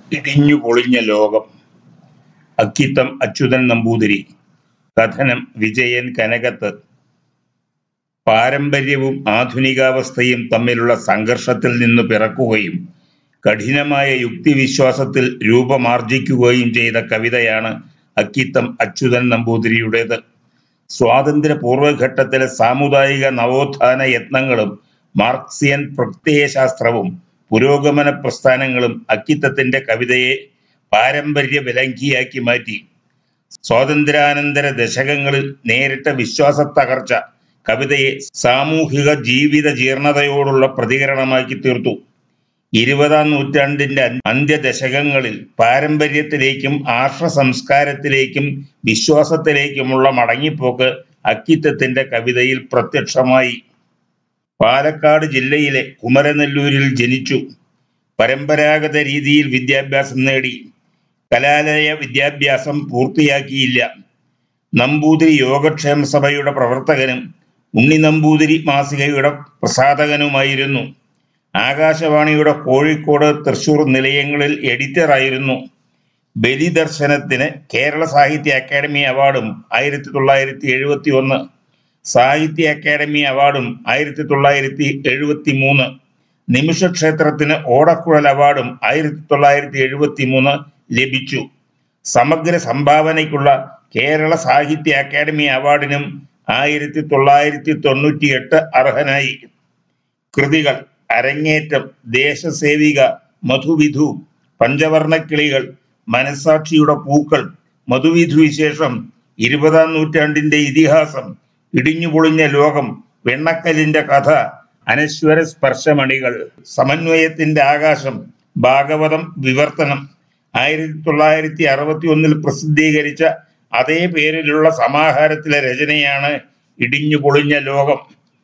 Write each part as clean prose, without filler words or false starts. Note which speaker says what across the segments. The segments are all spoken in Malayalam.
Speaker 1: ഇടിഞ്ഞു പൊളിഞ്ഞ ലോകം. അക്കിത്തം അച്യുതൻ നമ്പൂതിരി. കഥനം വിജയൻ കനകത്ത്. പാരമ്പര്യവും ആധുനികാവസ്ഥയും തമ്മിലുള്ള സംഘർഷത്തിൽ നിന്ന് പിറക്കുകയും കഠിനമായ യുക്തിവിശ്വാസത്തിൽ രൂപമാർജിക്കുകയും ചെയ്ത കവിതയാണ് അക്കിത്തം അച്യുതൻ നമ്പൂതിരിയുടേത്. സ്വാതന്ത്ര്യ പൂർവ്വഘട്ടത്തിലെ സാമുദായിക നവോത്ഥാന യത്നങ്ങളും മാർക്സിയൻ പ്രത്യയശാസ്ത്രവും പുരോഗമന പ്രസ്ഥാനങ്ങളും അക്കിത്തത്തിന്റെ കവിതയെ പാരമ്പര്യ വിലങ്കിയാക്കി മാറ്റി. സ്വാതന്ത്ര്യാനന്തര ദശകങ്ങളിൽ നേരിട്ട വിശ്വാസത്തകർച്ച കവിതയെ സാമൂഹിക ജീവിത ജീർണതയോടുള്ള പ്രതികരണമാക്കി തീർത്തു. 20-ാം നൂറ്റാണ്ടിന്റെ അന്ത്യദശകങ്ങളിൽ പാരമ്പര്യത്തിലേക്കും ആർഷ സംസ്കാരത്തിലേക്കും വിശ്വാസത്തിലേക്കുമുള്ള മടങ്ങിപ്പോക്ക് അക്കിത്തത്തിന്റെ കവിതയിൽ പ്രത്യക്ഷമായി. പാലക്കാട് ജില്ലയിലെ കുമരനെല്ലൂരിൽ ജനിച്ചു. പരമ്പരാഗത രീതിയിൽ വിദ്യാഭ്യാസം നേടി. കലാലയ വിദ്യാഭ്യാസം പൂർത്തിയാക്കിയില്ല. നമ്പൂതിരി യോഗക്ഷേമ സഭയുടെ പ്രവർത്തകനും ഉണ്ണി നമ്പൂതിരി മാസികയുടെ പ്രസാധകനുമായിരുന്നു. ആകാശവാണിയുടെ കോഴിക്കോട്, തൃശൂർ നിലയങ്ങളിൽ എഡിറ്ററായിരുന്നു. ബലിദർശനത്തിന് കേരള സാഹിത്യ അക്കാദമി അവാർഡും 1971, സാഹിത്യ അക്കാദമി അവാർഡും 1973, നിമിഷക്ഷേത്രത്തിന് ഓടക്കുഴൽ അവാർഡും 1973 ലഭിച്ചു. സമഗ്ര സംഭാവനയ്ക്കുള്ള കേരള സാഹിത്യ അക്കാദമി അവാർഡിനും 1998 അർഹനായി. കൃതികൾ: അരങ്ങേറ്റം, ദേശസേവിക, മധുവിധു, പഞ്ചവർണക്കിളികൾ, മനസാക്ഷിയുടെ പൂക്കൾ, മധുവിധു വിശേഷം, 20-ാം നൂറ്റാണ്ടിന്റെ ഇതിഹാസം, ഇടിഞ്ഞുപൊളിഞ്ഞ ലോകം, വെണ്ണക്കല്ലിന്റെ കഥ, അനശ്വര സ്പർശമണികൾ, സമന്വയത്തിന്റെ ആകാശം, ഭാഗവതം വിവർത്തനം. 1961 പ്രസിദ്ധീകരിച്ച അതേ പേരിലുള്ള സമാഹാരത്തിലെ രചനയാണ് ഇടിഞ്ഞുപൊളിഞ്ഞ ലോകം.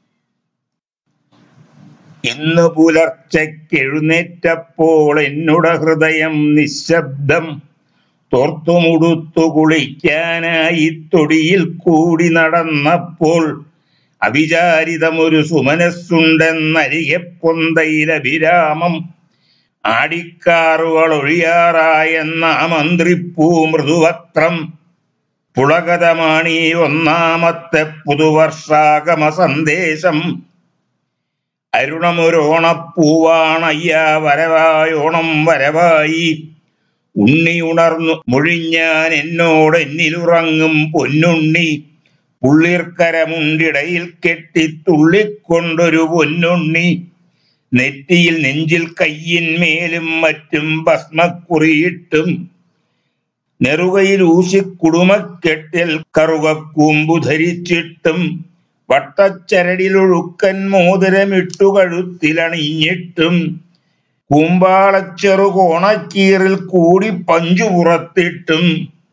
Speaker 1: ഇന്ന് പുലർച്ചെഴുന്നേറ്റപ്പോൾ എന്നുടെ ഹൃദയം നിശബ്ദം. തോർത്തുമുടുത്തു കുളിക്കാനായി തൊടിയിൽ കൂടി നടന്നപ്പോൾ അവിചാരിതമൊരു സുമനസ്സുണ്ടെന്നരികെ പൊന്തയിലഭിരാമം. ആടിക്കാറുകൾ ഒഴിയാറായെന്ന മന്ത്രിപ്പൂ മൃദുവക്രം. പുളകതമാണീ ഒന്നാമത്തെ പുതുവർഷാഗമ സന്ദേശം. അരുണമൊരോണപ്പൂവാണയ്യാ വരവായോണം വരവായി. ഉണ്ണി ഉണർന്നു മൊഴിഞ്ഞാൻ എന്നോട് എന്നിലുറങ്ങും പൊന്നുണ്ണി. പുള്ളിർക്കരമുണ്ടിടയിൽ കെട്ടി തുള്ളിക്കൊണ്ടൊരു പൊന്നുണ്ണി. നെറ്റിയിൽ നെഞ്ചിൽ കയ്യിന്മേലും മറ്റും ഭസ്മക്കുറിയിട്ടും നെറുകയിൽ ഊശിക്കുടുമക്കെട്ടിൽ കറുകക്കൂമ്പു ധരിച്ചിട്ടും വട്ടച്ചരടിലൊഴുക്കൻ മോതിരമിട്ടു കഴുത്തിലണിഞ്ഞിട്ടും കൂമ്പാളച്ചെറു കോണക്കീറിൽ കൂടി പഞ്ചു പുറത്തിട്ടും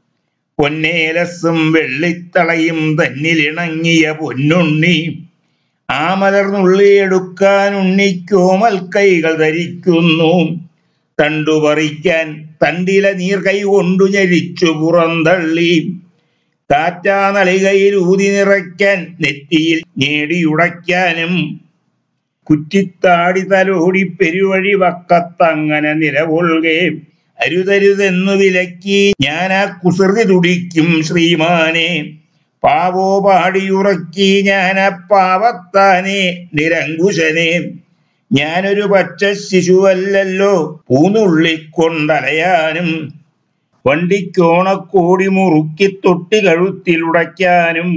Speaker 1: പൊന്നേലസും വെള്ളിത്തളയും തന്നിലിണങ്ങിയ പൊന്നുണ്ണി. ആ മലർന്നുള്ളിയെടുക്കാൻ ഉണ്ണിക്കോമൽ കൈകൾ ധരിക്കുന്നു. തണ്ടുപറിക്കാൻ തണ്ടില നീർ കൈ കൊണ്ടു ഞെരിച്ചു പുറന്തള്ളി. കാറ്റാ നളികയിൽ ഊതി നിറയ്ക്കാൻ നെറ്റിയിൽ ഞേടിയുടയ്ക്കാനും കുറ്റിത്താടി തലോടി പെരുവഴി വക്കത്തങ്ങനെ നിലകൊള്ളുകെ. അരുതരുതെന്നു വിലക്കി ഞാനാ കുസൃതി തുടിക്കും ശ്രീമാനെ. പാവോ പാടിയുറക്കി ഞാനാ പാവത്താനെ നിരങ്കുശനെ. ഞാനൊരു പച്ച ശിശുവല്ലല്ലോ പൂനുള്ളിക്കൊണ്ടലയാനും. വണ്ടിക്കോണക്കോടി മുറുക്കി തൊട്ടി കഴുത്തിലുടയ്ക്കാനും.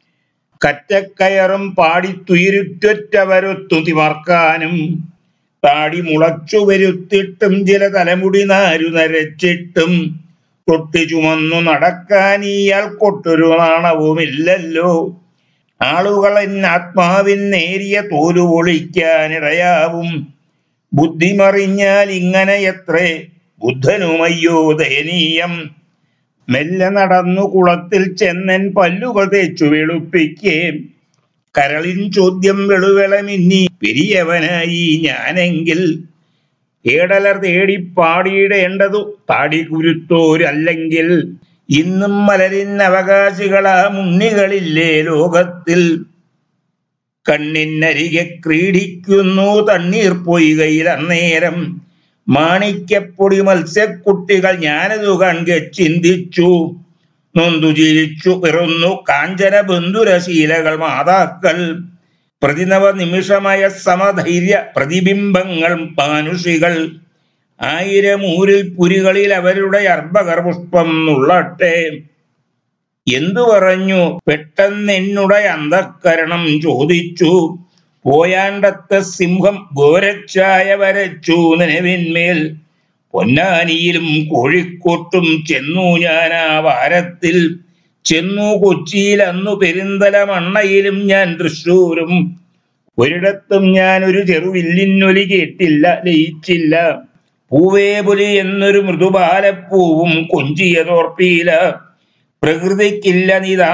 Speaker 1: കറ്റക്കയറും പാടിത്തുയിരുറ്റവരൊത്തു തിമർക്കാനും. താടി മുളച്ചു വരുത്തിട്ടും ചില തലമുടി നാരു നരച്ചിട്ടും തൊട്ടി ചുമന്നു നടക്കാൻ ഇയാൾക്കൊട്ടൊരു നാണവുമില്ലല്ലോ. ആളുകൾ ആത്മാവിൻ നേരിയ തോലു പൊളിക്കാനിടയാവും. ബുദ്ധിമറിഞ്ഞാൽ ഇങ്ങനെ എത്രേ ബുദ്ധനുമയ്യോ ദയനീയം. മെല്ലെ നടന്നു കുളത്തിൽ ചെന്നൻ പല്ലുകൾ തേച്ചു വെളുപ്പിക്കേ. കരളിൻ ചോദ്യം വെളുവെളമിന്നി പെരിയവനായി ഞാനെങ്കിൽ. ഏടലർ തേടി പാടിയിടേണ്ടതു താടി കുരുത്തോരല്ലെങ്കിൽ. ഇന്നും മലരിൻ അവകാശികളാ മുന്നികളില്ലേ ലോകത്തിൽ. കണ്ണിനരികെ ക്രീഡിക്കുന്നു തണ്ണീർ പൊയ്കയിൽ അന്നേരം. മാണിക്യപ്പൊടി മത്സ്യക്കുട്ടികൾ ഞാനതു കൺകെ ചിന്തിച്ചു. നൊന്തു ചിരിച്ചു പിറന്നു കാഞ്ചന ബന്ധുരശീലകൾ മാതാക്കൾ. പ്രതിനവ നിമിഷമയ സമധൈര്യ പ്രതിബിംബങ്ങൾ മാനുഷികൾ. 1000 ഊരിൽ പുരികളിൽ അവരുടെ അർഭകർ പുഷ്പം നുള്ളട്ടെ. എന്തു പറഞ്ഞു പെട്ടെന്നെന്നുടെ അന്ധക്കരണം ചോദിച്ചു. പോയാണ്ടത്തെ സിംഹം ഘോരച്ചായ വരച്ചു നിലവിന്മേൽ. പൊന്നാനിയിലും കോഴിക്കോട്ടും ചെന്നു ഞാൻ ആ വാരത്തിൽ. ചെന്നു കൊച്ചിയിൽ അന്നു പെരിന്തലമണ്ണയിലും ഞാൻ തൃശ്ശൂരും. ഒരിടത്തും ഞാൻ ഒരു ചെറുവില്ലിന്നൊലി കേട്ടില്ല ലയിച്ചില്ല. പൂവേ പുലി എന്നൊരു മൃദുബാലപ്പൂവും കൊഞ്ചിയതോർപ്പിയില. പ്രകൃതിക്കില്ല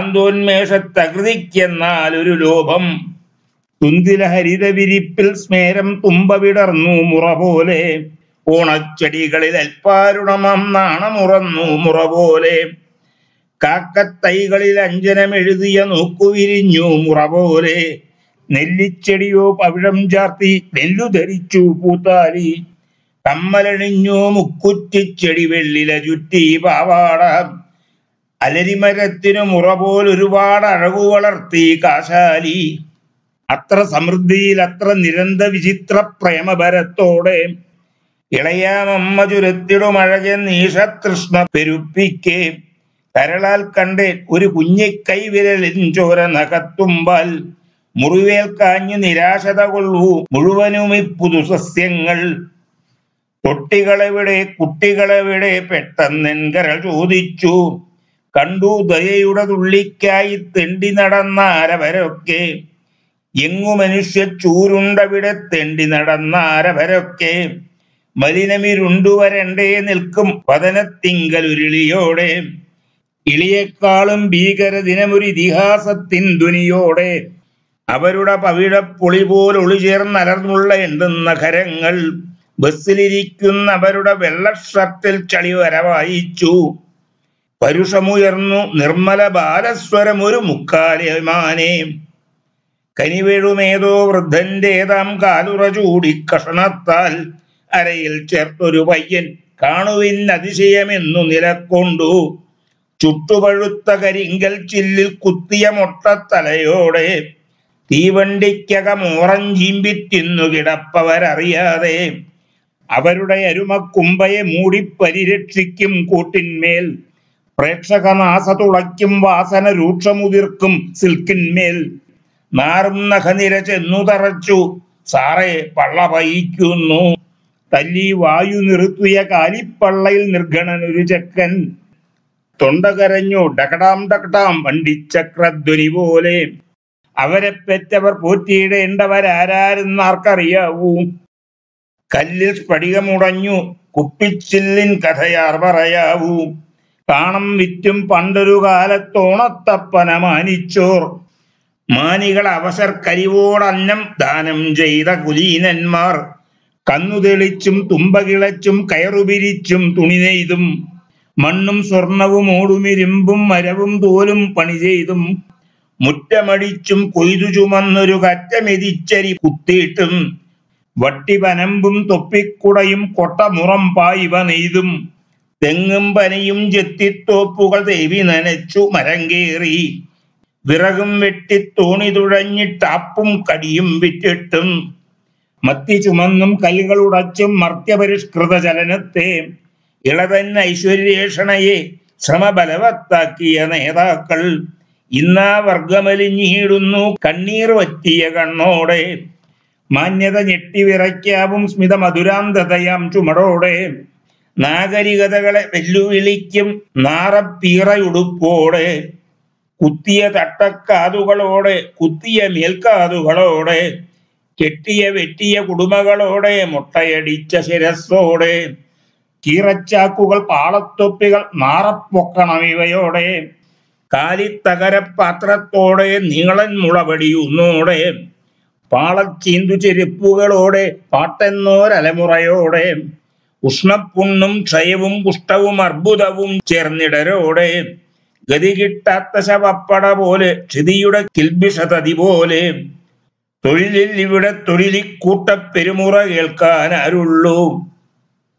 Speaker 1: നിതാന്തോന്മേഷത്തകൃതിക്കെന്നാൽ ഒരു ലോഭം. തുന്തില ഹരിത വിരിപ്പിൽ സ്മേരം തുമ്പ വിടർന്നു മുറ പോലെ. ഓണച്ചെടികളിൽ അൽപ്പാരുണമം നാണമുറന്നു മുറ പോലെ. കാക്കത്തൈകളിൽ അഞ്ജനമെഴുതിയ നോക്കുവിരിഞ്ഞു മുറ പോലെ. നെല്ലിച്ചെടിയോ പവിഴം ചാർത്തി നെല്ലു ധരിച്ചു പൂത്താലി. കമ്മലണിഞ്ഞു മുക്കുറ്റിച്ചെടി വെള്ളില ചുറ്റി പാവാട. അലരിമരത്തിനു മുറ പോലൊരുപാട് അഴകു വളർത്തി കാശാലി. അത്ര സമൃദ്ധിയിൽ അത്ര നിരന്ത വിചിത്ര പ്രേമഭരത്തോടെ. ഇളയാമമ്മ ചുരത്തിടുമഴകൻ നീഷതൃഷ്ണ പെരുപ്പിക്കെ. കരളാൽ കണ്ടേ ഒരു കുഞ്ഞിക്കൈ വിരലിൻ ചോര നഖത്തുമ്പാൽ. മുറിവേൽക്കാഞ്ഞു നിരാശത കൊള്ളൂ മുഴുവനുമി പുതുസസ്യങ്ങൾ. തൊട്ടികളെവിടെ കുട്ടികളെവിടെ പെട്ടെന്നെൻകരൾ ചോദിച്ചു. കണ്ടു ദയയുടെ തുള്ളിക്കായി തെണ്ടി നടന്നാരവരൊക്കെ. എങ്ങു മനുഷ്യ ചൂരുണ്ടവിടെ തെണ്ടി നടന്നാരവരൊക്കെ. മലിനമിരുണ്ടുവരണ്ടേ നിൽക്കും വദനത്തിങ്കലുരുളിയോടെ. ഇളിയേക്കാളും ഭീകര ദിനമൊരു ഇതിഹാസത്തിൻ ധ്വനിയോടെ. അവരുടെ പവിഴപ്പൊളി പോൽ ഒളിചേർന്നലർന്നുള്ള എണ്ടുന്ന കരങ്ങൾ. ബസ്സിലിരിക്കുന്ന അവരുടെ വെള്ള ഷർട്ടിൽ ചളിവര വായിച്ചു. പരുഷമുയർന്നു നിർമ്മല ബാലസ്വരം ഒരു മുക്കാലിമാനെ. കനിവേഴുമേതോ വൃദ്ധന്റേതാം കാലുറ ചൂടി കഷണത്താൽ. അരയിൽ ചേർത്തൊരു പയ്യൻ കാണുവിൻ അതിശയമെന്നു നിലക്കൊണ്ടു. ചുട്ടുപഴുത്ത കരിങ്കൽ ചില്ലിൽ കുത്തിയ മൊട്ടത്തലയോടെ. തീവണ്ടിക്കകം ഓറഞ്ചിമ്പിറ്റിന്നു കിടപ്പവരറിയാതെ. അവരുടെ അരുമക്കുമ്പയെ മൂടി പരിരക്ഷിക്കും കൂട്ടിന്മേൽ. പ്രേക്ഷകനാസ തുളയ്ക്കും വാസന രൂക്ഷമുതിർക്കും സിൽക്കിന്മേൽ. നാറും നഖനിര ചെന്നു തറച്ചു സാറേ പള്ള പയിക്കുന്നു. തല്ലി വായു നിർത്തിയ കാലിപ്പള്ളയിൽ നിർഗണനൊരു ചെക്കൻ. തൊണ്ട കരഞ്ഞു ഡകടാം ഡകടാം വണ്ടിച്ചക്രധ്വനി പോലെ. അവരെ പെറ്റവർ പോറ്റിയിടേണ്ടവരാരെന്നാർക്കറിയാവൂ. കല്ലിൽ സ്ഫടികമുടഞ്ഞു കുപ്പിച്ചില്ലിൻ കഥയാർ പറയാവൂ. കാണം വിറ്റും പണ്ടൊരു കാലത്തോണത്തപ്പന മാനിച്ചോർ. മാനികൾ അവസർ കരിവോടന്നം ദാനം ചെയ്ത കുലീനന്മാർ. കന്നു തെളിച്ചും തുമ്പ കിളച്ചും കയറുപിരിച്ചും തുണി നെയ്തും. മണ്ണും സ്വർണവും ഓടുമിരുമ്പും മരവും തോലും പണി ചെയ്തും. മുറ്റമടിച്ചും കൊയ്തു ചുമന്നൊരു കറ്റമെതിച്ചരി കുത്തിയിട്ടും. വട്ടി പനമ്പും തൊപ്പിക്കുടയും കൊട്ടമുറം പായിവ നെയ്തും. തെങ്ങും പനയും ചെത്തിത്തോപ്പുകൾ ദേവി നനച്ചു മരം കേറി. വിറകും വെട്ടി തോണി തുഴഞ്ഞിട്ടാപ്പും കടിയും വിറ്റിട്ടും. മത്തി ചുമന്നും കല്ലുകളുടച്ചും മർത്യപരിഷ്കൃത ചലനത്തെ. ഇളതൻ ഐശ്വര്യേഷണയെ ശ്രമബലവത്താക്കിയ നേതാക്കൾ. ഇന്നാ വർഗമലിഞ്ഞിടുന്നു കണ്ണീർ വറ്റിയ കണ്ണോടെ. മാന്യത ഞെട്ടിവിറയ്ക്കാവും സ്മിത മധുരാന്തതയാം ചുമടോടെ. നാഗരികതകളെ വെല്ലുവിളിക്കും നാറപ്പീറയുടുപ്പോടെ. കുത്തിയ തട്ടക്കാതുകളോടെ കുത്തിയ മേൽക്കാതുകളോടെ. കെട്ടിയ വെട്ടിയ കുടുമകളോടെ മുട്ടയടിച്ച ശിരസ്സോടെ. കീറച്ചാക്കുകൾ പാളത്തൊപ്പികൾ നാറപ്പൊക്കണം ഇവയോടെ. കാലിത്തകര പാത്രത്തോടെ നീളൻ മുളവടിയുന്നോടെ. പാളച്ചീന്തു ചെരുപ്പുകളോടെ പാട്ടെന്നോരലമുറയോടെ. ഉഷ്ണപ്പുണ്ണും ക്ഷയവും കുഷ്ഠവും അർബുദവും ചേർന്നിടരോടെ. ഗതി കിട്ടാത്ത ശവപ്പട പോലെ ക്ഷിതിയുടെ കിൽബിഷതതി പോലെ. തൊഴിലിൽ ഇവിടെ തൊഴിലിക്കൂട്ടപ്പെരുമുറ കേൾക്കാൻ ആരുള്ളൂ.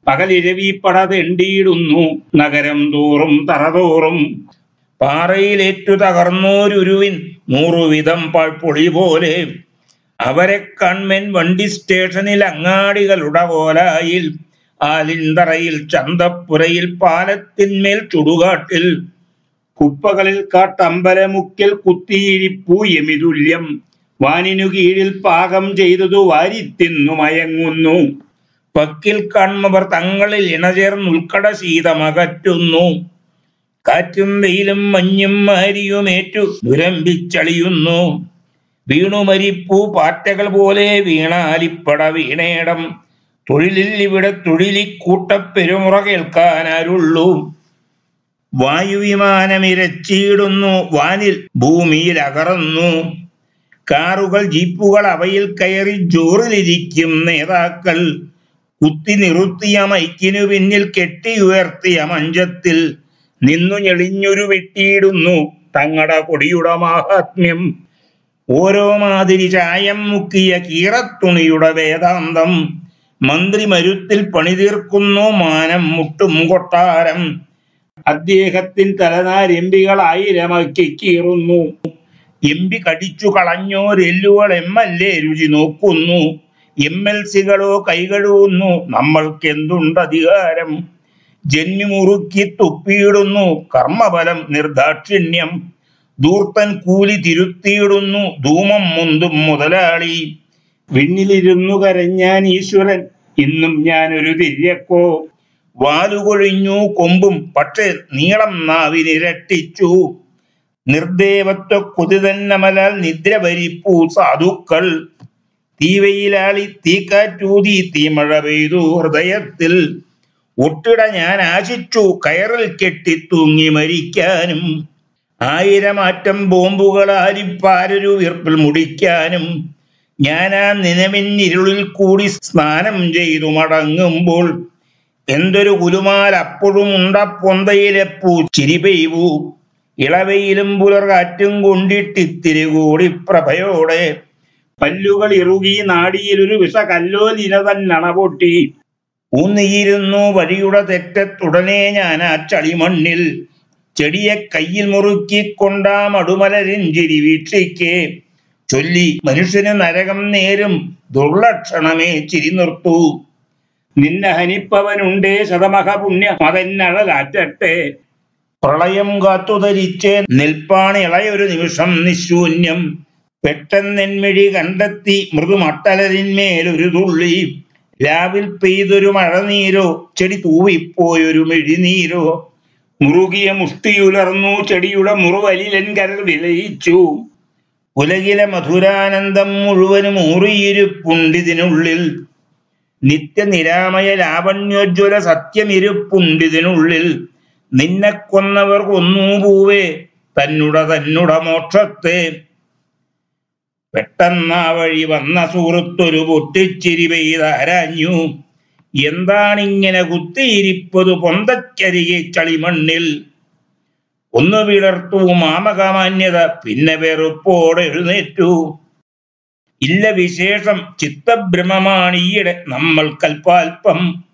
Speaker 1: പകലിരവിപ്പട തെണ്ടിയിടുന്നു നഗരം തോറും തറതോറും. പാറയിലേറ്റു തകർന്നോരുരുവിൻ 100 വിധം പാഴ്പൊളി പോലെ. അവരെ കൺമെൻ വണ്ടി സ്റ്റേഷനിൽ, അങ്ങാടികളുടെ കോലായിൽ, ആലിന്തറയിൽ, ചന്തപ്പുരയിൽ, പാലത്തിന്മേൽ, ചുടുകാട്ടിൽ, കുപ്പകളിൽ, കാട്ടമ്പലമുക്കിൽ കുത്തിയിരിപ്പു യമിതുല്യം. വാനിനു കീഴിൽ പാകം ചെയ്തതു വാരിത്തിന്നു മയങ്ങുന്നു. പക്കിൽ കാൺമവർ തങ്ങളിൽ ഇണചേർന്നുൾക്കട ശീതമകറ്റുന്നു. കാറ്റും വെയിലും മഞ്ഞും മാരിയുമേറ്റു ദുരമ്പിച്ചളിയുന്നു. വീണുമരിപ്പൂ പാറ്റകൾ പോലെ വീണാലിപ്പട വീണേടം. തൊഴിലിൽ ഇവിടെ തൊഴിലിക്കൂട്ടപ്പെരുമുറ കേൾക്കാനാരുള്ളൂ. വായുവിമാനമിരച്ചിടുന്നു വാനിൽ, ഭൂമിയിൽ അകറുന്നു. കാറുകൾ ജീപ്പുകൾ അവയിൽ കയറി ജോറിലിരിക്കും നേതാക്കൾ. കുത്തി നിറുത്തിയ മൈക്കിനു പിന്നിൽ കെട്ടിയുയർത്തിയ മഞ്ചത്തിൽ നിന്നു ഞെളിഞ്ഞൊരു വെട്ടിയിടുന്നു തങ്ങളുടെ കൊടിയുടെ മാഹാത്മ്യം. ഓരോ മാതിരി ചായം മുക്കിയ കീറത്തുണിയുടെ വേദാന്തം. മന്ത്രി മരുത്തിൽ പണിതീർക്കുന്നു മാനം മുട്ടും കൊട്ടാരം. അദ്ദേഹത്തിൻ തലനാരെമ്പികൾ 1000 കീറുന്നു. എമ്പി കടിച്ചു കളഞ്ഞോരെല്ലുകൾ MLA രുചി നോക്കുന്നു. MLC-കളോ കൈകഴുകുന്നു. നമ്മൾക്കെന്തുണ്ടധികാരം? ജന്മി മുറുക്കി തുപ്പിയിടുന്നു കർമ്മബലം നിർദാക്ഷിണ്യം. ധൂർത്തൻ കൂലി തിരുത്തിയിടുന്നു ധൂമം മുന്തും മുതലാളി. വിണ്ണിലിരുന്നു കരഞ്ഞാൻ ഈശ്വരൻ, ഇന്നും ഞാനൊരു തിര്യക്കോ. വാലുകൊഴിഞ്ഞു കൊമ്പും, പക്ഷേ നീളം നാവിനിരട്ടിച്ചു. നിർദേവത്വ കൊതി തന്നമലാൽ നിദ്ര ഭരിപ്പൂ സാധുക്കൾ. തീവയിലാളി തീക്കാറ്റൂതി തീമഴ പെയ്തു ഹൃദയത്തിൽ. ഒട്ടിട ഞാൻ ആശിച്ചു കയറിൽ കെട്ടി തൂങ്ങി മരിക്കാനും. 1000 ആറ്റം ബോംബുകൾ ആരിപ്പാരൊരു വീർപ്പിൽ മുടിക്കാനും. ഞാനാ നിലവിന്നിരുളിൽ കൂടി സ്നാനം ചെയ്തു മടങ്ങുമ്പോൾ എന്തൊരു കുലുമാൽ അപ്പോഴും ഉണ്ടപ്പൊന്തയിലെ പൂച്ചിരി പെയ്വു. ഇളവയിലും പുലർകാറ്റും കൊണ്ടിട്ടിത്തിരി കൂടി പ്രഭയോടെ. പല്ലുകൾ ഇറുകി നാടിയിലൊരു വിഷകല്ലോലിന തന്നണ പൊട്ടി. ഊന്നിയിരുന്നു വഴിയുടെ തെറ്റത്തുടനെ ഞാൻ ആ ചളിമണ്ണിൽ. ചെടിയെ കയ്യിൽ മുറുക്കിക്കൊണ്ടാ മടുമലരിഞ്ചിരി വീക്ഷിക്കേ. ചൊല്ലി മനുഷ്യന് നരകം നേരും ദുർലക്ഷണമേ ചിരി നിർത്തൂ. നിന്നെ ഹനിപ്പവനുണ്ടേ ശതമഹ പുണ്യ മതന്നഴലാറ്റട്ടെ. പ്രളയം കാത്തുധരിച്ച് നിൽപ്പാണിളയൊരു നിമിഷം നിശൂന്യം. പെട്ടെന്നെന്മിഴി കണ്ടെത്തി മൃദുമട്ടലരിന്മേലൊരു തുള്ളി. രാവിൽ പെയ്തൊരു മഴനീരോ ചെടി തൂവിപ്പോയൊരു മെഴിനീരോ. മുറുകിയ മുഷ്ടിയുലർന്നു ചെടിയുടെ മുറുവലിലൻ കരൾ വിലയിച്ചു. ഉലകിലെ മധുരാനന്ദം മുഴുവനും ഊറിയിരിപ്പുണ്ടിതിനുള്ളിൽ. നിത്യനിരാമയ ലാവണ്യോജ്വല സത്യമിരുപ്പുണ്ടിതിനുള്ളിൽ. നിന്നെ കൊന്നവർ കൊന്നു പൂവേ തന്നുട മോക്ഷത്തെ. പെട്ടെന്നാ വഴി വന്ന സുഹൃത്തൊരു പൊട്ടിച്ചിരി പെയ്താരാഞ്ഞു. എന്താണിങ്ങനെ കുത്തിയിരിപ്പതു പൊന്തക്കരികെ ചളിമണ്ണിൽ? ഒന്ന് വിളർത്തു മാമകമാന്യത, പിന്നെ വെറുപ്പോടെ എഴുന്നേറ്റു. ഇല്ല വിശേഷം ചിത്തഭ്രമമാണ് ഈയിടെ നമ്മൾക്കൽപാൽപ്പം.